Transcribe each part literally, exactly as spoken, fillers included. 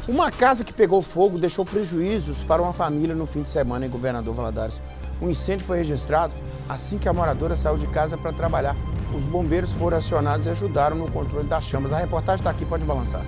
Uma casa que pegou fogo deixou prejuízos para uma família no fim de semana em Governador Valadares. Um incêndio foi registrado assim que a moradora saiu de casa para trabalhar. Os bombeiros foram acionados e ajudaram no controle das chamas. A reportagem está aqui, pode balançar.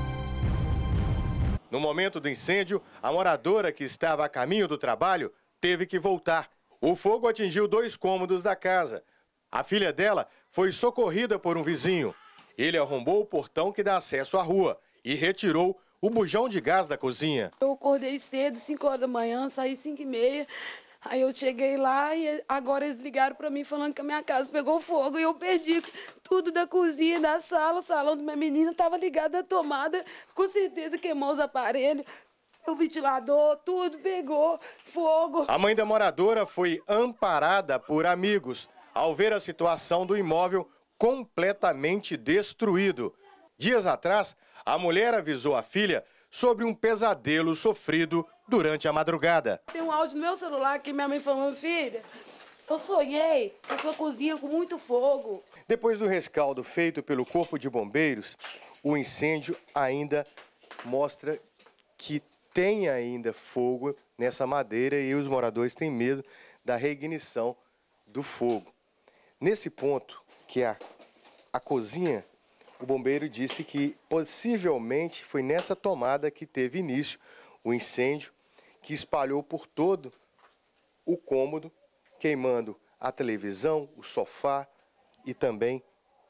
No momento do incêndio, a moradora que estava a caminho do trabalho teve que voltar. O fogo atingiu dois cômodos da casa. A filha dela foi socorrida por um vizinho. Ele arrombou o portão que dá acesso à rua e retirou o bujão de gás da cozinha. Eu acordei cedo, cinco horas da manhã, saí cinco e meia. Aí eu cheguei lá e agora eles ligaram para mim falando que a minha casa pegou fogo e eu perdi tudo da cozinha, da sala, o salão da minha menina estava ligado à tomada, com certeza queimou os aparelhos, o ventilador, tudo pegou fogo. A mãe da moradora foi amparada por amigos ao ver a situação do imóvel completamente destruído. Dias atrás, a mulher avisou a filha sobre um pesadelo sofrido durante a madrugada. Tem um áudio no meu celular que minha mãe falando, filha, eu sonhei com a sua cozinha com muito fogo. Depois do rescaldo feito pelo Corpo de Bombeiros, o incêndio ainda mostra que tem ainda fogo nessa madeira e os moradores têm medo da reignição do fogo. Nesse ponto, que é a, a cozinha, o bombeiro disse que possivelmente foi nessa tomada que teve início o incêndio, que espalhou por todo o cômodo, queimando a televisão, o sofá e também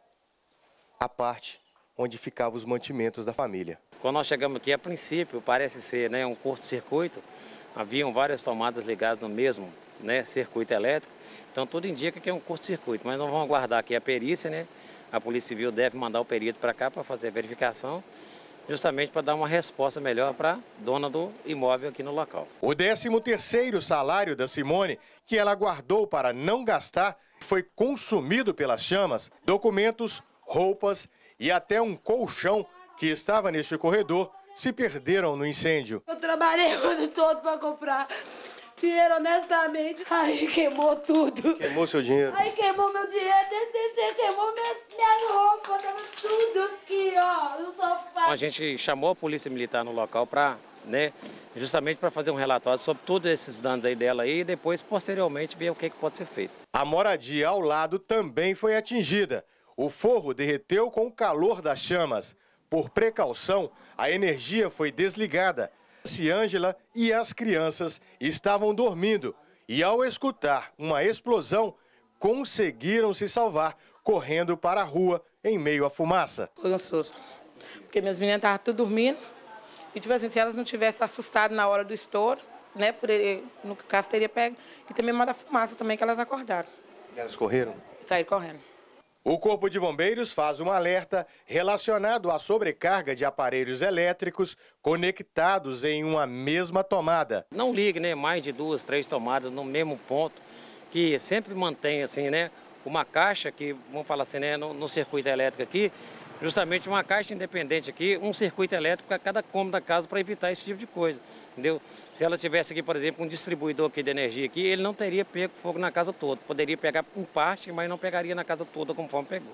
a parte onde ficavam os mantimentos da família. Quando nós chegamos aqui, a princípio, parece ser, né, um curto-circuito. Haviam várias tomadas ligadas no mesmo, né, circuito elétrico. Então, tudo indica que é um curto-circuito. Mas nós vamos aguardar aqui a perícia, né? A Polícia Civil deve mandar o perito para cá para fazer a verificação, justamente para dar uma resposta melhor para a dona do imóvel aqui no local. O décimo terceiro salário da Simone, que ela guardou para não gastar, foi consumido pelas chamas. Documentos, roupas e até um colchão que estava neste corredor se perderam no incêndio. Eu trabalhei o ano todo para comprar dinheiro honestamente, aí queimou tudo. Queimou seu dinheiro? Aí queimou meu dinheiro, D C C, queimou minhas, minhas roupas, tava tudo aqui, ó, no sofá. A gente chamou a Polícia Militar no local para, né, justamente para fazer um relatório sobre todos esses danos aí dela aí, e depois, posteriormente, ver o que, que pode ser feito. A moradia ao lado também foi atingida. O forro derreteu com o calor das chamas. Por precaução, a energia foi desligada. Ângela e as crianças estavam dormindo e, ao escutar uma explosão, conseguiram se salvar, correndo para a rua em meio à fumaça. Foi um susto, porque minhas meninas estavam tudo dormindo e, tipo assim, se elas não tivessem assustado na hora do estouro, né, por ele, no caso teria pego, e também manda fumaça também que elas acordaram. E elas correram? Saíram correndo. O Corpo de Bombeiros faz um alerta relacionado à sobrecarga de aparelhos elétricos conectados em uma mesma tomada. Não ligue, né, mais de duas, três tomadas no mesmo ponto, que sempre mantém assim, né, uma caixa que, vamos falar assim, né, no, no circuito elétrico aqui, justamente uma caixa independente aqui, um circuito elétrico a cada cômodo da casa para evitar esse tipo de coisa, entendeu? Se ela tivesse aqui, por exemplo, um distribuidor aqui de energia aqui, ele não teria pego fogo na casa toda. Poderia pegar em parte, mas não pegaria na casa toda conforme pegou.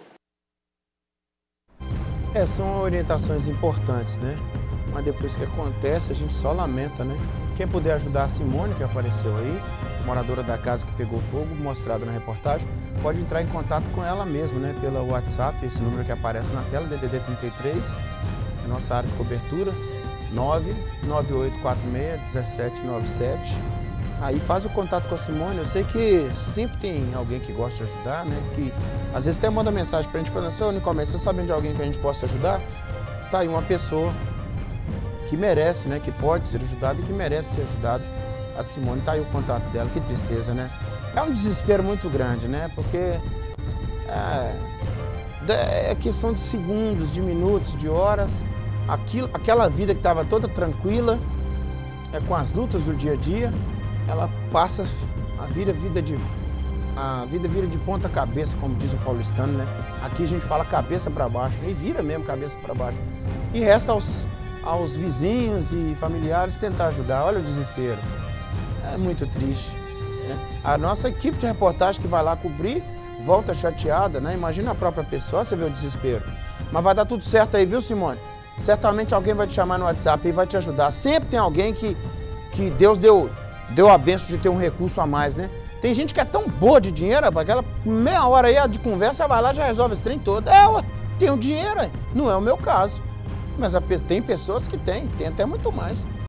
É, são orientações importantes, né? Mas depois que acontece, a gente só lamenta, né? Quem puder ajudar a Simone, que apareceu aí, moradora da casa que pegou fogo, mostrado na reportagem, pode entrar em contato com ela mesmo, né? Pelo WhatsApp, esse número que aparece na tela, D D D trinta e três, é nossa área de cobertura, nove nove oito quatro seis um sete nove sete. Aí faz o contato com a Simone. Eu sei que sempre tem alguém que gosta de ajudar, né? Que às vezes até manda mensagem pra gente falando assim, ô Nicomete, você sabendo de alguém que a gente possa ajudar? Tá aí uma pessoa que merece, né? Que pode ser ajudada e que merece ser ajudada. A Simone, tá aí o contato dela, que tristeza, né? É um desespero muito grande, né? Porque é, é questão de segundos, de minutos, de horas. Aquilo, aquela vida que estava toda tranquila, é, com as lutas do dia a dia, ela passa, a vida, vida de, a vida vira de ponta cabeça, como diz o paulistano, né? Aqui a gente fala cabeça para baixo, e vira mesmo cabeça para baixo. E resta aos, aos vizinhos e familiares tentar ajudar. Olha o desespero. É muito triste, né? A nossa equipe de reportagem que vai lá cobrir, volta chateada, né? Imagina a própria pessoa, você vê o desespero. Mas vai dar tudo certo aí, viu, Simone? certamente alguém vai te chamar no WhatsApp e vai te ajudar. Sempre tem alguém que, que Deus deu, deu a benção de ter um recurso a mais, né? Tem gente que é tão boa de dinheiro, aquela meia hora aí de conversa, vai lá e já resolve esse trem todo. É, ué, tem o dinheiro, não é o meu caso. Mas a, tem pessoas que têm, tem até muito mais.